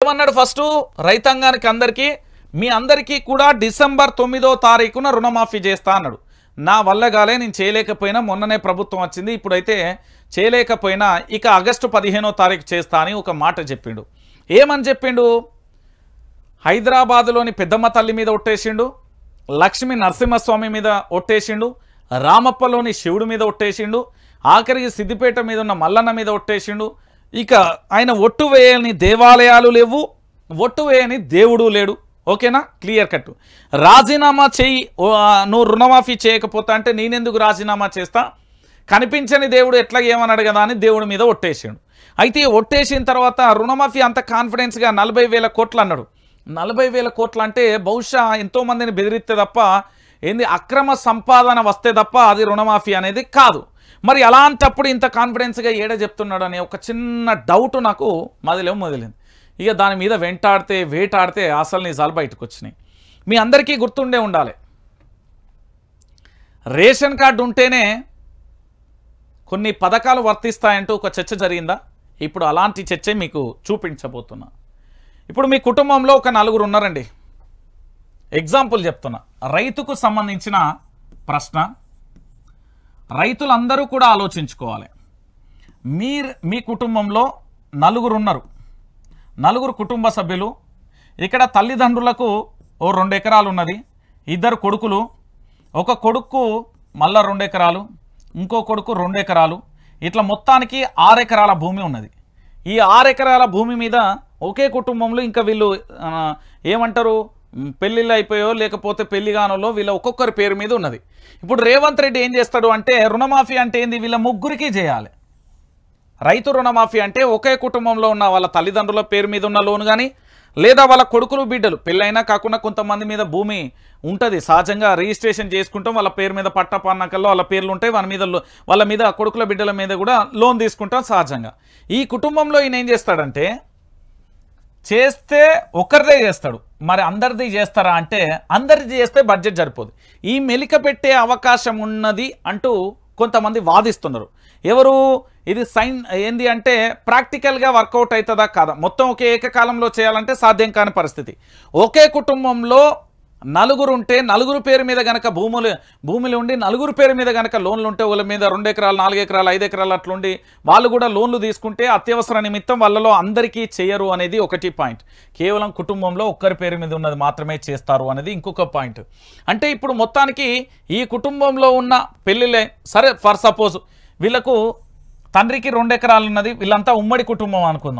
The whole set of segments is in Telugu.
ఏమన్నాడు ఫస్ట్ రైతాంగానికి అందరికీ మీ అందరికీ కూడా డిసెంబర్ 9వ తారీఖున రుణమాఫీ చేస్తా అన్నాడు. నా వల్ల గాలే, నేను చేయలేకపోయినా, మొన్ననే ప్రభుత్వం వచ్చింది, ఇప్పుడైతే చేయలేకపోయినా ఇక ఆగస్టు 15వ తారీఖు చేస్తా అని ఒక మాట చెప్పిండు. ఏమని చెప్పిండు? హైదరాబాదులోని పెద్దమ్మ తల్లి మీద ఒట్టేసిండు, లక్ష్మీ నరసింహస్వామి మీద ఒట్టేసిండు, రామప్పలోని శివుడి మీద ఒట్టేసిండు, ఆఖరికి సిద్దిపేట మీద ఉన్న మల్లన్న మీద ఒట్టేసిండు. ఇక ఆయన ఒట్టు వేయని దేవాలయాలు లేవు, ఒట్టు వేయని దేవుడు లేడు. ఓకేనా? Clear cut. రాజీనామా చెయ్యి, నువ్వు రుణమాఫీ చేయకపోతా అంటే నేనెందుకు రాజీనామా చేస్తా, కనిపించని దేవుడు ఎట్లా ఏమన్నాడు కదా అని దేవుడి మీద ఒట్టేసాడు. అయితే ఒట్టేసిన తర్వాత రుణమాఫీ అంత కాన్ఫిడెన్స్గా 40,000 కోట్లు అన్నాడు. 40,000 కోట్లు అంటే బహుశా ఎంతోమందిని బెదిరిస్తే తప్ప, ఏంది అక్రమ సంపాదన వస్తే తప్ప అది రుణమాఫీ అనేది కాదు. మరి అలాంటప్పుడు ఇంత కాన్ఫిడెన్స్గా ఏడ చెప్తున్నాడు అనే ఒక చిన్న డౌట్ నాకు మొదలైంది. ఇక దాని మీద వేటాడితే అసలు నిజాలు బయటకు వచ్చినాయి. మీ అందరికీ గుర్తుండే ఉండాలి, రేషన్ కార్డు ఉంటేనే కొన్ని పథకాలు వర్తిస్తాయంటూ ఒక చర్చ జరిగిందా? ఇప్పుడు అలాంటి చర్చ మీకు చూపించబోతున్నా. ఇప్పుడు మీ కుటుంబంలో ఒక 4 ఉన్నారండి. ఎగ్జాంపుల్ చెప్తున్నా, రైతుకు సంబంధించిన ప్రశ్న. రైతులందరూ కూడా ఆలోచించుకోవాలి. మీ కుటుంబంలో 4 ఉన్నారు, 4 కుటుంబ సభ్యులు. ఇక్కడ తల్లిదండ్రులకు ఓ 2 ఎకరాలు ఉన్నది, 2 కొడుకులు, ఒక కొడుకు మళ్ళా 2 ఎకరాలు, ఇంకో కొడుకు 2 ఎకరాలు, ఇట్లా మొత్తానికి 6 ఎకరాల భూమి ఉన్నది. ఈ 6 ఎకరాల భూమి మీద ఒకే కుటుంబంలో ఇంకా వీళ్ళు ఏమంటారు, పెళ్ళిళ్ళు అయిపోయో లేకపోతే పెళ్లి కానోలో వీళ్ళ ఒక్కొక్కరి పేరు మీద ఉన్నది. ఇప్పుడు రేవంత్ రెడ్డి ఏం చేస్తాడు అంటే, రుణమాఫీ అంటే ఏంది, వీళ్ళ ముగ్గురికి చేయాలి. రైతు రుణమాఫీ అంటే ఒకే కుటుంబంలో ఉన్న వాళ్ళ తల్లిదండ్రుల పేరు మీద ఉన్న లోను కానీ, లేదా వాళ్ళ కొడుకులు బిడ్డలు పెళ్ళైనా కాకుండా కొంతమంది మీద భూమి ఉంటుంది సహజంగా, రిజిస్ట్రేషన్ చేసుకుంటాం, వాళ్ళ పేరు మీద పట్టపన్నాకల్లో వాళ్ళ పేర్లు ఉంటాయి, వాళ్ళ మీద కొడుకుల బిడ్డల మీద కూడా లోన్ తీసుకుంటాం సహజంగా. ఈ కుటుంబంలో ఈయన ఏం చేస్తాడంటే, చేస్తే ఒక్కరిదే చేస్తాడు, మరి అందరిది చేస్తారా అంటే అందరిది చేస్తే బడ్జెట్ సరిపోదు, ఈ మెలిక పెట్టే అవకాశం ఉన్నది అంటూ కొంతమంది వాదిస్తున్నారు. ఎవరు ఇది ఏంది అంటే ప్రాక్టికల్గా వర్కౌట్ అవుతుందా కాదా, మొత్తం ఒకే ఏకకాలంలో చేయాలంటే సాధ్యం కాని పరిస్థితి. ఒకే కుటుంబంలో 4 ఉంటే 4 పేరు మీద గనక భూములు ఉండి 4 పేరు మీద గనక లోన్లు ఉంటే, వాళ్ళ మీద 2 ఎకరాలు 4 ఎకరాలు 5 ఎకరాలు అట్లుండి వాళ్ళు కూడా లోన్లు తీసుకుంటే అత్యవసర నిమిత్తం వాళ్ళలో అందరికీ చేయరు అనేది ఒకటి పాయింట్. కేవలం కుటుంబంలో ఒక్కరి పేరు మీద ఉన్నది మాత్రమే చేస్తారు అనేది ఇంకొక పాయింట్. అంటే ఇప్పుడు మొత్తానికి ఈ కుటుంబంలో ఉన్న పెళ్ళిళ్ళే సరే, ఫర్ సపోజ్ వీళ్ళకు తండ్రికి 2 ఎకరాలు ఉన్నది, వీళ్ళంతా ఉమ్మడి కుటుంబం అనుకుందాం.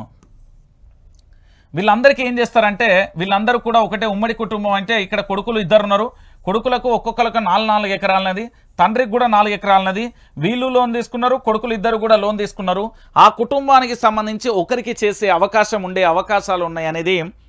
వీళ్ళందరికీ ఏం చేస్తారంటే, వీళ్ళందరూ కూడా ఒకటే ఉమ్మడి కుటుంబం. అంటే ఇక్కడ కొడుకులు 2 ఉన్నారు, కొడుకులకు ఒక్కొక్కరికి 4 ఎకరాలన్నది, తండ్రికి కూడా 4 ఎకరాలన్నది, వీళ్ళు లోన్ తీసుకున్నారు, కొడుకులు 2 కూడా లోన్ తీసుకున్నారు. ఆ కుటుంబానికి సంబంధించి ఒకరికి చేసే అవకాశం ఉండే అవకాశాలు ఉన్నాయి అనేది